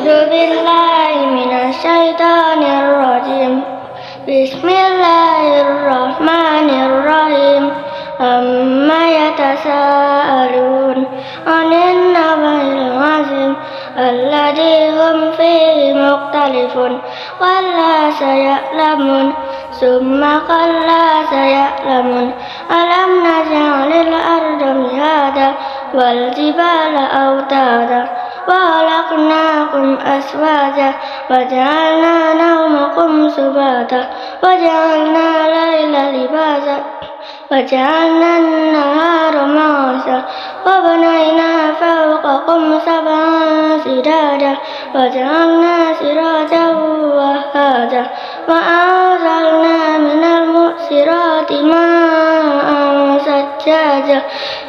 بالله من الشيطان الرجيم. بسم الله الرحمن الرحيم. عما يتساءلون عن النبأ العظيم الذي هم فيه مختلفون كلا سيعلمون ثم كلا سيعلمون ألم نجعل الأرض مهادا والجبال أوتادا وخلقناكم أزواجا وجعلنا نومكم سباتا وجعلنا الليل لباسا وجعلنا النهار معاشا وبنينا فوقكم سبعا شدادا وجعلنا سراجا وهاجا وأنزلنا من المعصرات ماء ثجاجا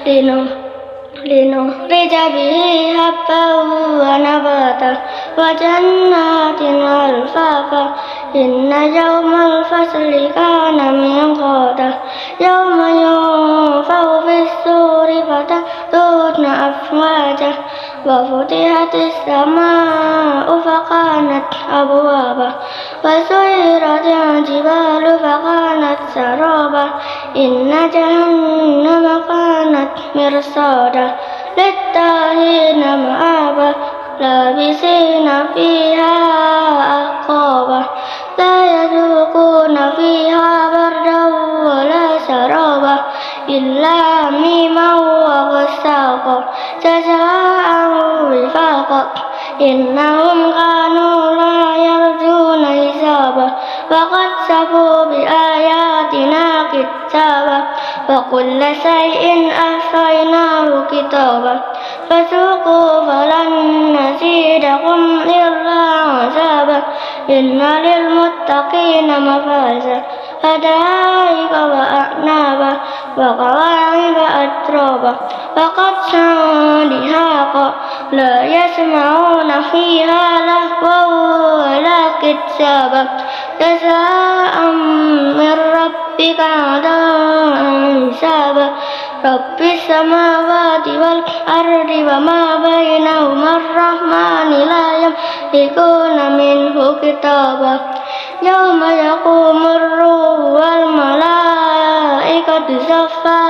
لنخرج به حبا ونباتا وجنات ألفافا إن يوم الفصل كان ميقاتا يوم ينفخ في الصور فتأتون أفواجا وفتحت السماء فكانت أبوابا وسيرت الجبال فكانت سرابا إن جهنم كانت مرصادا للطاغين مآبا لابسين فيها أحقابا لا يذوقون فيها بردا ولا شرابا إلا حميما وغساقا جزاء وفاقا إنهم كانوا لا يرجون حسابا وكذبوا بآياتنا كذابا وكل شيء أحصيناه كتابا فذوقوا فلن نزيدكم إلا عذابا إن للمتقين مفازا حدائق وأعنابا وكواعب أترابا وكأسا دهاقا لا يسمعون فيها لغوا ولا كذابا جزاء من ربك عطاء حسابا رب السماوات والأرض وما بينهما الرحمن لا يملكون منه كتابا يوم يقوم الروح والملائكة صفا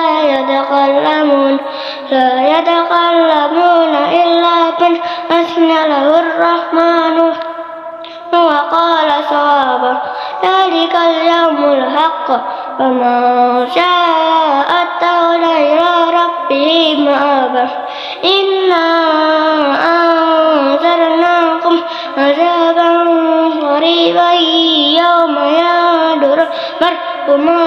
لا يتكلمون إلا من أذن له الرحمن وقال صوابا ذلك اليوم الحق ومن شاء اتخذ إلى ربه مآبا إنا أنذرناكم عذابا قريبا يوم ينظر المرء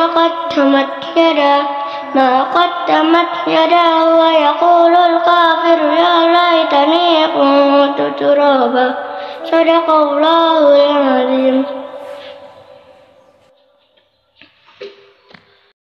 ما قدمت يداه ويقول الكافر يا ليتني كنت ترابا صدق الله العظيم.